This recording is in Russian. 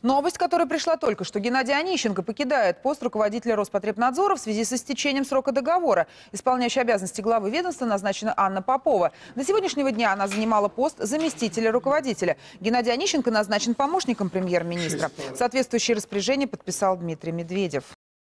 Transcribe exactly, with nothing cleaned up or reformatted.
Новость, которая пришла только что. Геннадий Онищенко покидает пост руководителя Роспотребнадзора в связи с истечением срока договора. Исполняющей обязанности главы ведомства назначена Анна Попова. До сегодняшнего дня она занимала пост заместителя руководителя. Геннадий Онищенко назначен помощником премьер-министра. Соответствующее распоряжение подписал Дмитрий Медведев.